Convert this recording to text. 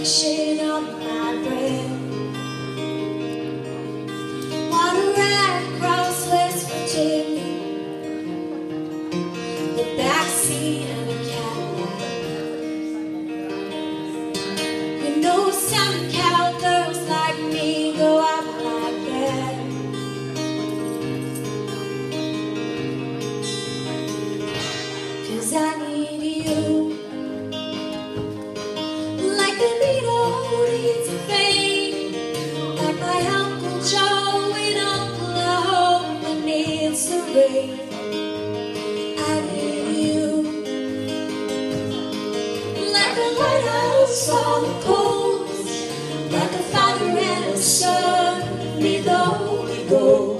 affliction of my bread. Water across West Virginia, the backseat of a Cadillac. You know some cowgirls like me go out like that. 'Cause I need you, like the Beatles needs a vein, like my Uncle Joe in Oklahoma needs the rain. I need you, like a lighthouse on the coast, like a father and a son need the Holy Ghost.